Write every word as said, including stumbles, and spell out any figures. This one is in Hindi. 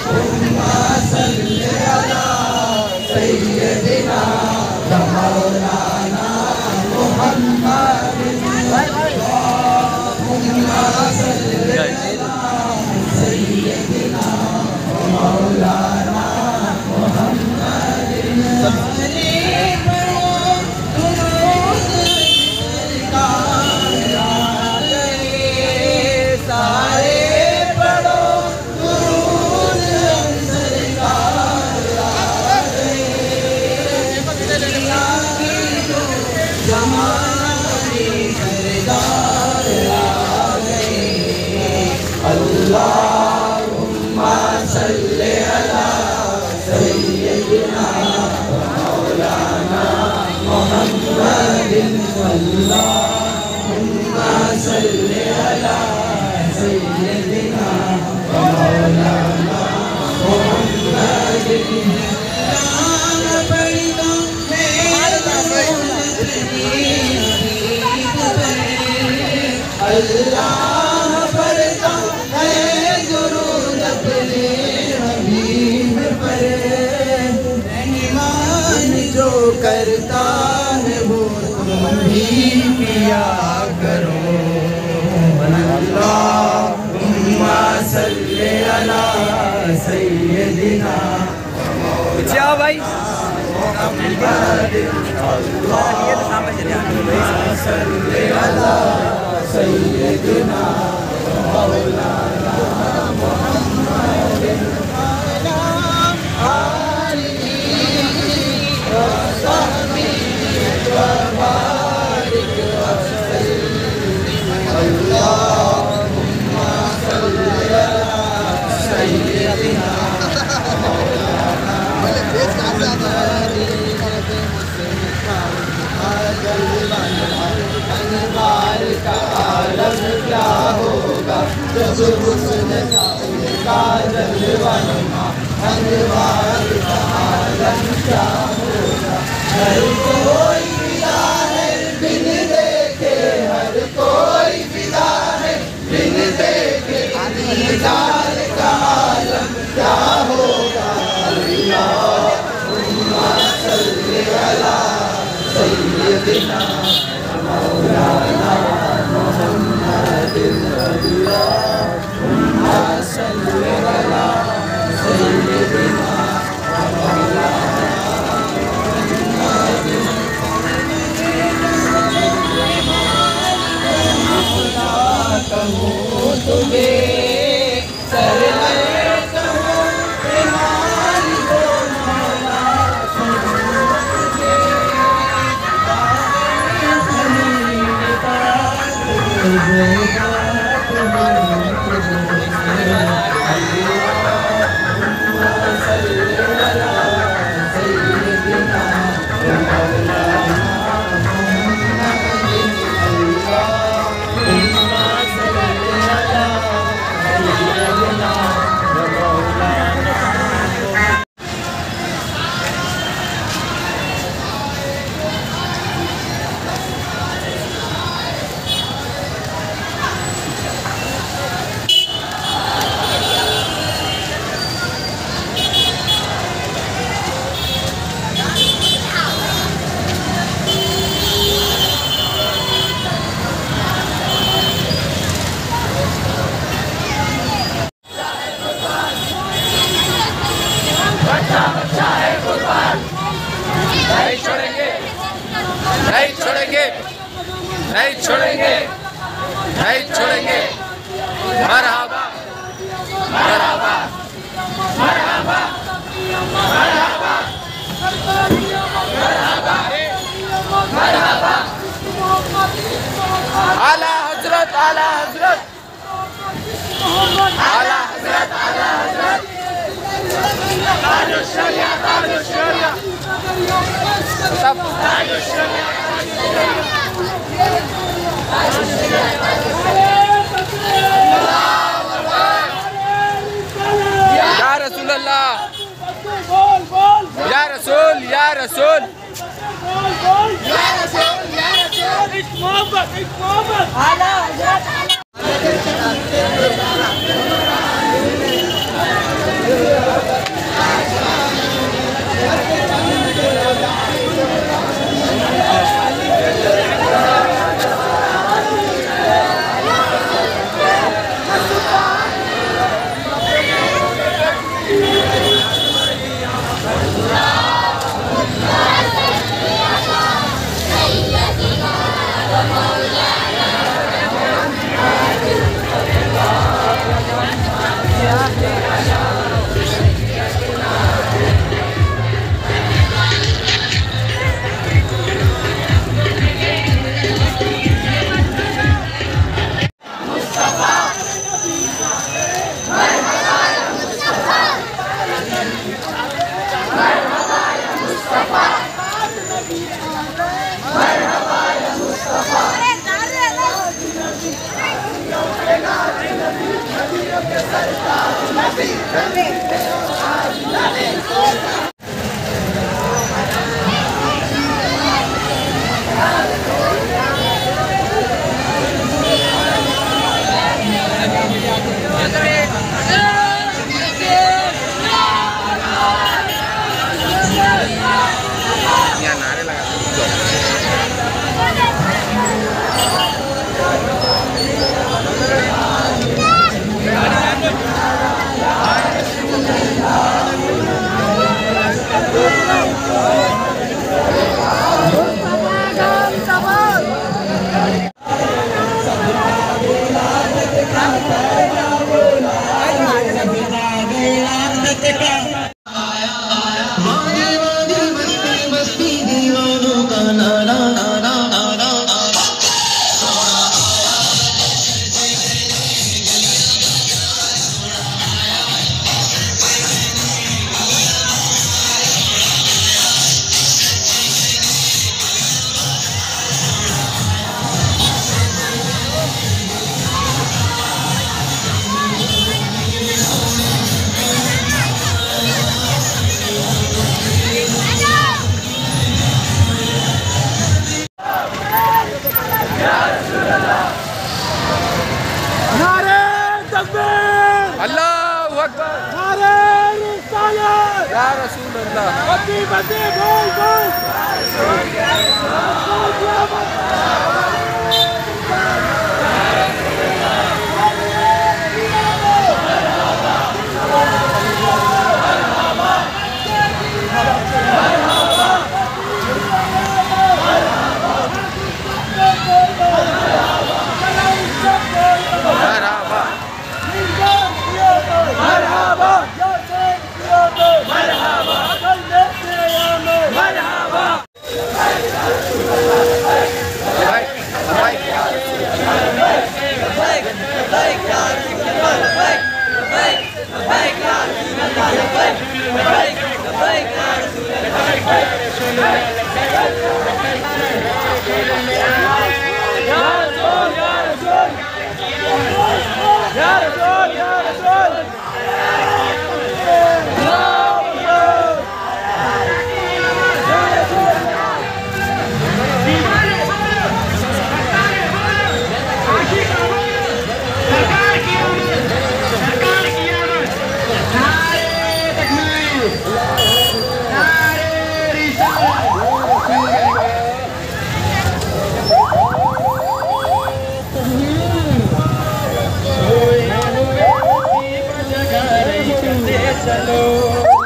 उम्मा सल्ले अला सय्यदिना मौलाना मुहम्मद उम्मा सल्ले अला सय्यदिना मौलाना मुहम्मद अल्लाहुम्मा सल्ले अला सय्यदिना मौलाना मुहम्मदिन अल्लाहुम्मा सल्ले अला सय्यदिना मौलाना मुहम्मदिन अल्लाह पढ़ता है दुरूद अपने हबीब पर रहमान जो करता है वो तुम भी किया करो अल्लाहुम्मा सल्ले अला सय्यदिना क्या भाई अल्लाहुम्मा सल्ले अला सय्यदिना मौलाना मुहम्मदिन आलिहि व सहबिहि व बारिक वसल्लिम अल्लाहुम्मा सल्ले अला सय्यदिना मौलाना अनवार का आलम क्या होगा जब हुस्न का जलवानुमा अनवार का आलम क्या होगा हर कोई फिदा है बिन देखे हर कोई फिदा है बिन देखे दीदार का आलम क्या होगा अल्लाहुम्मा सल्ले अला सय्यदिना मौलाना मुहम्मदिन अल्लाहुम्मा सल्ले अला सय्यदिना मौलाना मुहम्मदिन कहूँ तुम्हें सरवर कहूँ तुम्हारी हो मौला नहीं छोड़ेंगे, नहीं छोड़ेंगे, नहीं छोड़ेंगे। मरहबा, मरहबा, मरहबा, मरहबा, मरहबा, मरहबा। आला हजरत, आला हजरत, आला हजरत, आला हजरत। ताज शरिया, ताज शरिया, सब ताज शरिया। या रसूल अल्लाह, या रसूल, या रसूल, या रसूल, या रसूल। एक मोहब्बत, एक मोहब्बत। आला हजरत। अल्लाहू अकबर, नारे रिसालत, या रसूल अल्लाह, बंदे बंदे बोल बोल, चलो